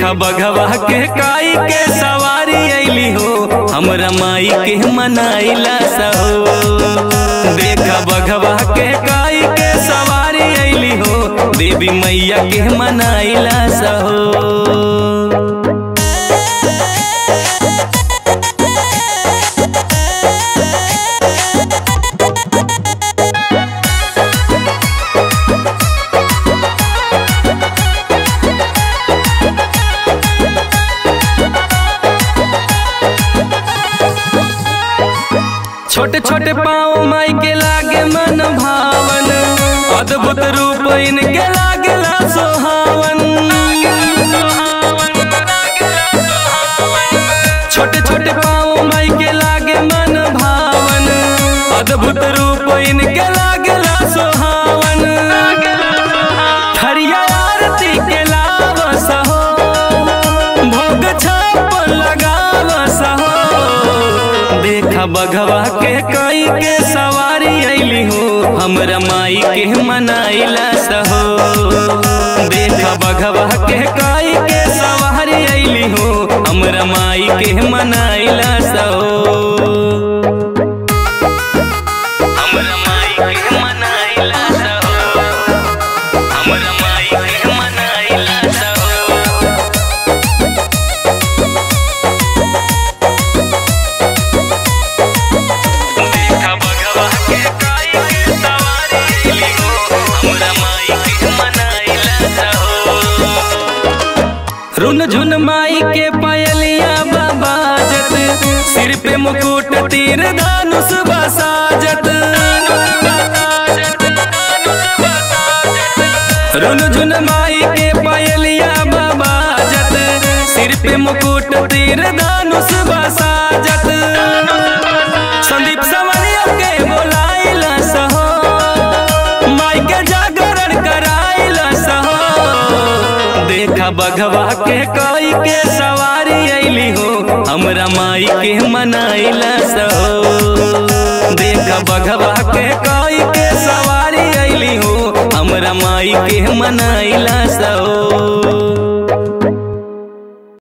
देखा बघवा के काई के सवारी अइली हो हमरा माई के मनाइला सहो। देखा बघवा के काई के सवारी अइली हो देवी मैया के मनाइला सहो। छोटे छोटे पाँव माई के लागे मन भावन अद्भुत रूप इनके लागेला सोहावन। छोटे छोटे पाँव माई के लागे मन भावन अद्भुत रूप इनके लागेला सोहावन। हरिया आरती के लावस हो भोग छाप लगावस हो। देखा बघवा के काई के सवारी अइली हो हमरा माई के मनाइला सहो। देखा बघवा के काई के सवारी अइली हो हमरा माई के मनाइला सहो। हमरा माई के मनाइला सहो। हमरा माई के मनाइला सहो। रुन झुन माई के पायलिया बाबाजत सिर पे मुकुट तीर धनुष बसाजत। रुन झुन माई के पायलिया बाबाजत सिर पे मुकुट तीर धनुष बसाजत। संदीप सवरिया के बोलाइला सहो माई के जागरण कराइला सहो। देखा बघवा के काई के सवारी अइली हो हमरा माई के मनाइला सहो। देखा बघवा के काई के सवारी अइली हो हमरा माई के मनाइला सहो।